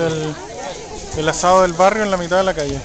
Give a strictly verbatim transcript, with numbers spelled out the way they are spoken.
el, el asado del barrio en la mitad de la calle.